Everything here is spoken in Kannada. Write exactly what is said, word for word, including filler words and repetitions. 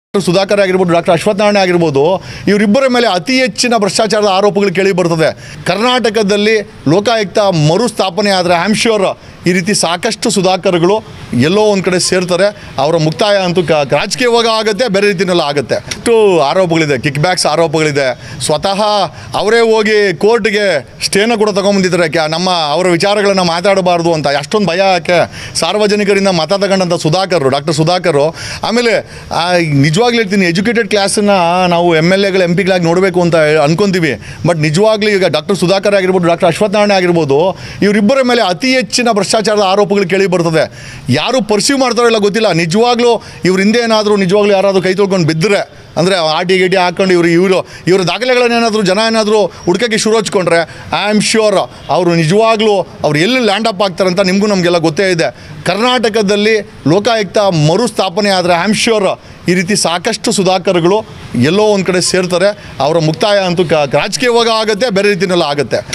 ಸುಧಾಕರ್ ಆಗಿರ್ಬೋದು, ಡಾಕ್ಟರ್ ಅಶ್ವಥ್ ನಾರಾಯಣ ಆಗಿರ್ಬೋದು, ಇವರಿಬ್ಬರ ಮೇಲೆ ಅತಿ ಹೆಚ್ಚಿನ ಭ್ರಷ್ಟಾಚಾರದ ಆರೋಪಗಳು ಕೇಳಿ ಬರ್ತದೆ. ಕರ್ನಾಟಕದಲ್ಲಿ ಲೋಕಾಯುಕ್ತ ಮರುಸ್ಥಾಪನೆ ಆದರೆ ಐ ಆಮ್ ಶ್ಯೂರ್ ಈ ರೀತಿ ಸಾಕಷ್ಟು ಸುಧಾಕರ್ಗಳು ಎಲ್ಲೋ ಒಂದು ಕಡೆ ಸೇರ್ತಾರೆ. ಅವರ ಮುಕ್ತಾಯ ಅಂತೂ ಕ ರಾಜಕೀಯವಾಗ ಆಗುತ್ತೆ, ಬೇರೆ ರೀತಿಯಲ್ಲ ಆಗುತ್ತೆ. ಅಷ್ಟು ಆರೋಪಗಳಿದೆ, ಕಿಕ್ ಬ್ಯಾಕ್ಸ್ ಆರೋಪಗಳಿದೆ. ಸ್ವತಃ ಅವರೇ ಹೋಗಿ ಕೋರ್ಟ್ಗೆ ಸ್ಟೇನ ಕೂಡ ತೊಗೊಂಬಂದಿದ್ದಾರೆ, ಕ್ಯಾ ನಮ್ಮ ಅವರ ವಿಚಾರಗಳನ್ನು ಮಾತಾಡಬಾರ್ದು ಅಂತ. ಅಷ್ಟೊಂದು ಭಯ ಯಾಕೆ? ಸಾರ್ವಜನಿಕರಿಂದ ಮತ ತಗೊಂಡಂಥ ಸುಧಾಕರ್, ಡಾಕ್ಟರ್ ಸುಧಾಕರ್. ಆಮೇಲೆ ನಿಜವಾಗ್ಲೂ ಹೇಳ್ತೀನಿ, ಎಜುಕೇಟೆಡ್ ಕ್ಲಾಸನ್ನು ನಾವು ಎಮ್ ಎಲ್ ಎಗಳು ಎಂ ಪಿಗಳಾಗಿ ನೋಡಬೇಕು ಅಂತ ಅನ್ಕೊತೀವಿ. ಬಟ್ ನಿಜವಾಗ್ಲೂ ಈಗ ಡಾಕ್ಟರ್ ಸುಧಾಕರ್ ಆಗಿರ್ಬೋದು, ಡಾಕ್ಟರ್ ಅಶ್ವಥ್ ನಾರಾಯಣ ಆಗಿರ್ಬೋದು, ಇವರಿಬ್ಬರ ಮೇಲೆ ಅತಿ ಹೆಚ್ಚಿನ ಭ್ರಷ್ಟಾಚಾರದ ಆರೋಪಗಳು ಕೇಳಿ ಬರ್ತದೆ. ಯಾರು ಪರ್ಸ್ಯೂ ಮಾಡ್ತಾರೋ ಇಲ್ಲ ಗೊತ್ತಿಲ್ಲ. ನಿಜವಾಗ್ಲೂ ಇವ್ರ ಹಿಂದೆ ಏನಾದರೂ ನಿಜವಾಗ್ಲೂ ಯಾರಾದರೂ ಕೈ ತೊಳ್ಕೊಂಡು ಬಿದ್ದರೆ, ಅಂದರೆ ಆಟಿ ಗಿಟಿ ಹಾಕ್ಕೊಂಡು ಇವರು ಇವರು ಇವರ ದಾಖಲೆಗಳನ್ನೇನಾದರೂ ಜನ ಏನಾದರೂ ಹುಡ್ಕೋಕ್ಕೆ ಶುರು ಹಚ್ಕೊಂಡ್ರೆ ಐ ಆಮ್ ಶ್ಯೂರ್ ಅವರು ನಿಜವಾಗ್ಲೂ ಅವ್ರು ಎಲ್ಲಿ ಲ್ಯಾಂಡ್ ಅಪ್ ಆಗ್ತಾರೆ ಅಂತ ನಿಮಗೂ ನಮಗೆಲ್ಲ ಗೊತ್ತೇ ಇದೆ. ಕರ್ನಾಟಕದಲ್ಲಿ ಲೋಕಾಯುಕ್ತ ಮರುಸ್ಥಾಪನೆ ಆದರೆ ಐ ಆಮ್ ಶ್ಯೂರ್ ಈ ರೀತಿ ಸಾಕಷ್ಟು ಸುಧಾಕರ್ಗಳು ಎಲ್ಲೋ ಒಂದು ಕಡೆ ಸೇರ್ತಾರೆ. ಅವರ ಮುಕ್ತಾಯ ಅಂತೂ ಕ ರಾಜಕೀಯವಾಗ ಆಗುತ್ತೆ, ಬೇರೆ ರೀತಿಯಲ್ಲ ಆಗುತ್ತೆ.